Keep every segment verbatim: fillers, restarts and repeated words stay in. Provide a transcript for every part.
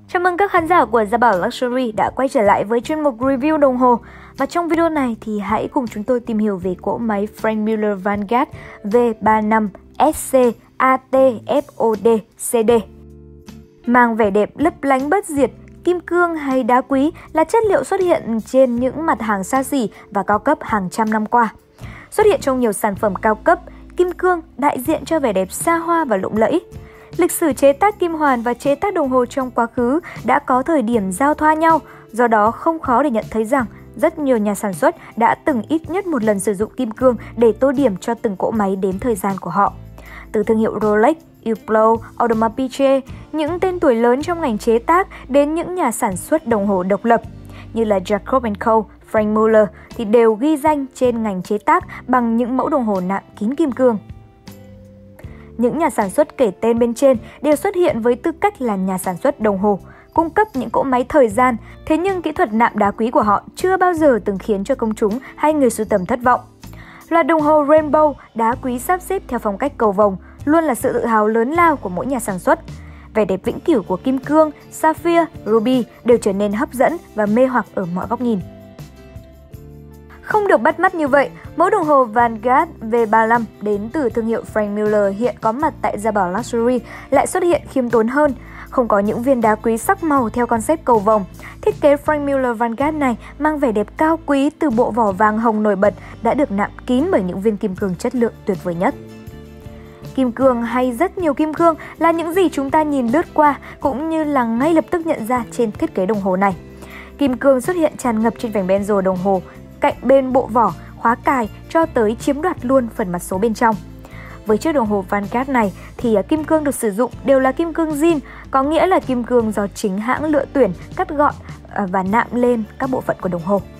Chào mừng các khán giả của Gia Bảo Luxury đã quay trở lại với chuyên mục review đồng hồ. Và trong video này thì hãy cùng chúng tôi tìm hiểu về cỗ máy Franck Muller Vanguard V ba lăm S C A T F O D C D. Mang vẻ đẹp lấp lánh bất diệt, kim cương hay đá quý là chất liệu xuất hiện trên những mặt hàng xa xỉ và cao cấp hàng trăm năm qua. Xuất hiện trong nhiều sản phẩm cao cấp, kim cương đại diện cho vẻ đẹp xa hoa và lộng lẫy. Lịch sử chế tác kim hoàn và chế tác đồng hồ trong quá khứ đã có thời điểm giao thoa nhau, do đó không khó để nhận thấy rằng rất nhiều nhà sản xuất đã từng ít nhất một lần sử dụng kim cương để tô điểm cho từng cỗ máy đếm thời gian của họ. Từ thương hiệu Rolex, Hublot, Audemars Piguet, những tên tuổi lớn trong ngành chế tác đến những nhà sản xuất đồng hồ độc lập như là Jacob and Co, Franck Muller thì đều ghi danh trên ngành chế tác bằng những mẫu đồng hồ nạm kín kim cương. Những nhà sản xuất kể tên bên trên đều xuất hiện với tư cách là nhà sản xuất đồng hồ, cung cấp những cỗ máy thời gian, thế nhưng kỹ thuật nạm đá quý của họ chưa bao giờ từng khiến cho công chúng hay người sưu tầm thất vọng. Loạt đồng hồ Rainbow, đá quý sắp xếp theo phong cách cầu vồng, luôn là sự tự hào lớn lao của mỗi nhà sản xuất. Vẻ đẹp vĩnh cửu của kim cương, sapphire, ruby đều trở nên hấp dẫn và mê hoặc ở mọi góc nhìn. Không được bắt mắt như vậy, mẫu đồng hồ Vanguard V ba lăm đến từ thương hiệu Franck Muller hiện có mặt tại Gia Bảo Luxury lại xuất hiện khiêm tốn hơn, không có những viên đá quý sắc màu theo concept cầu vồng. Thiết kế Franck Muller Vanguard này mang vẻ đẹp cao quý từ bộ vỏ vàng hồng nổi bật đã được nạm kín bởi những viên kim cương chất lượng tuyệt vời nhất. Kim cương hay rất nhiều kim cương là những gì chúng ta nhìn lướt qua cũng như là ngay lập tức nhận ra trên thiết kế đồng hồ này. Kim cương xuất hiện tràn ngập trên vành bezel đồng hồ, cạnh bên bộ vỏ, khóa cài cho tới chiếm đoạt luôn phần mặt số bên trong. Với chiếc đồng hồ Vanguard này thì kim cương được sử dụng đều là kim cương zin, có nghĩa là kim cương do chính hãng lựa tuyển, cắt gọn và nạm lên các bộ phận của đồng hồ.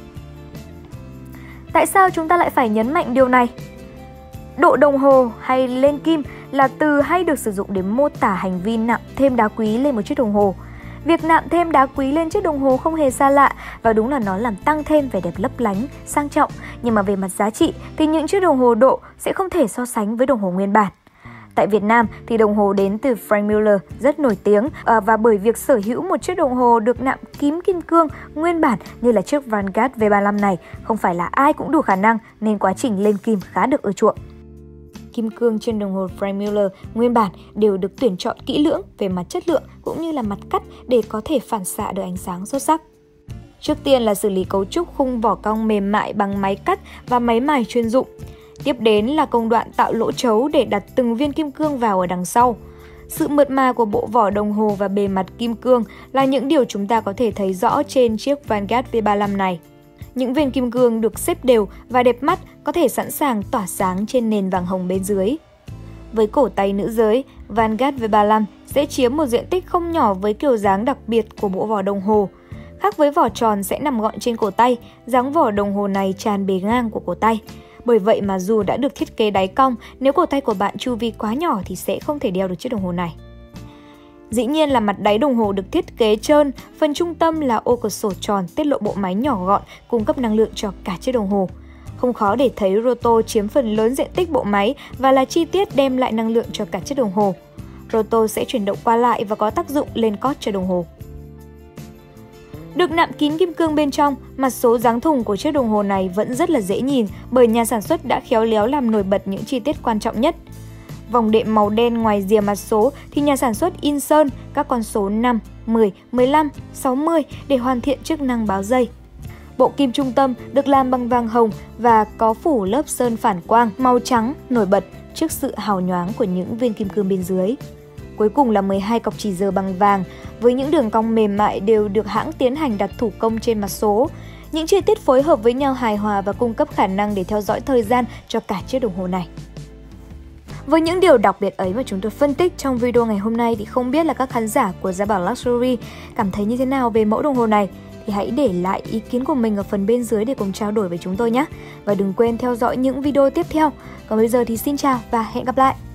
Tại sao chúng ta lại phải nhấn mạnh điều này? Độ đồng hồ hay lên kim là từ hay được sử dụng để mô tả hành vi nạm thêm đá quý lên một chiếc đồng hồ. Việc nạm thêm đá quý lên chiếc đồng hồ không hề xa lạ và đúng là nó làm tăng thêm vẻ đẹp lấp lánh, sang trọng. Nhưng mà về mặt giá trị thì những chiếc đồng hồ độ sẽ không thể so sánh với đồng hồ nguyên bản. Tại Việt Nam thì đồng hồ đến từ Franck Muller rất nổi tiếng và bởi việc sở hữu một chiếc đồng hồ được nạm kín kim cương nguyên bản như là chiếc Vanguard V ba lăm này không phải là ai cũng đủ khả năng nên quá trình lên kim khá được ưa chuộng. Kim cương trên đồng hồ Franck Muller nguyên bản đều được tuyển chọn kỹ lưỡng về mặt chất lượng cũng như là mặt cắt để có thể phản xạ được ánh sáng xuất sắc. Trước tiên là xử lý cấu trúc khung vỏ cong mềm mại bằng máy cắt và máy mài chuyên dụng. Tiếp đến là công đoạn tạo lỗ trấu để đặt từng viên kim cương vào ở đằng sau. Sự mượt mà của bộ vỏ đồng hồ và bề mặt kim cương là những điều chúng ta có thể thấy rõ trên chiếc Vanguard V ba lăm này. Những viên kim cương được xếp đều và đẹp mắt có thể sẵn sàng tỏa sáng trên nền vàng hồng bên dưới. Với cổ tay nữ giới, Vanguard V ba lăm sẽ chiếm một diện tích không nhỏ với kiểu dáng đặc biệt của bộ vỏ đồng hồ. Khác với vỏ tròn sẽ nằm gọn trên cổ tay, dáng vỏ đồng hồ này tràn bề ngang của cổ tay. Bởi vậy mà dù đã được thiết kế đáy cong, nếu cổ tay của bạn chu vi quá nhỏ thì sẽ không thể đeo được chiếc đồng hồ này. Dĩ nhiên là mặt đáy đồng hồ được thiết kế trơn, phần trung tâm là ô cửa sổ tròn tiết lộ bộ máy nhỏ gọn cung cấp năng lượng cho cả chiếc đồng hồ. Không khó để thấy roto chiếm phần lớn diện tích bộ máy và là chi tiết đem lại năng lượng cho cả chiếc đồng hồ. Roto sẽ chuyển động qua lại và có tác dụng lên cót cho đồng hồ. Được nạm kín kim cương bên trong, mặt số dáng thùng của chiếc đồng hồ này vẫn rất là dễ nhìn bởi nhà sản xuất đã khéo léo làm nổi bật những chi tiết quan trọng nhất. Vòng đệm màu đen ngoài rìa mặt số thì nhà sản xuất in sơn các con số năm, mười, mười lăm, sáu mươi để hoàn thiện chức năng báo giây. Bộ kim trung tâm được làm bằng vàng hồng và có phủ lớp sơn phản quang màu trắng nổi bật trước sự hào nhoáng của những viên kim cương bên dưới. Cuối cùng là mười hai cọc chỉ giờ bằng vàng với những đường cong mềm mại đều được hãng tiến hành đặt thủ công trên mặt số. Những chi tiết phối hợp với nhau hài hòa và cung cấp khả năng để theo dõi thời gian cho cả chiếc đồng hồ này. Với những điều đặc biệt ấy mà chúng tôi phân tích trong video ngày hôm nay thì không biết là các khán giả của Gia Bảo Luxury cảm thấy như thế nào về mẫu đồng hồ này thì hãy để lại ý kiến của mình ở phần bên dưới để cùng trao đổi với chúng tôi nhé. Và đừng quên theo dõi những video tiếp theo. Còn bây giờ thì xin chào và hẹn gặp lại!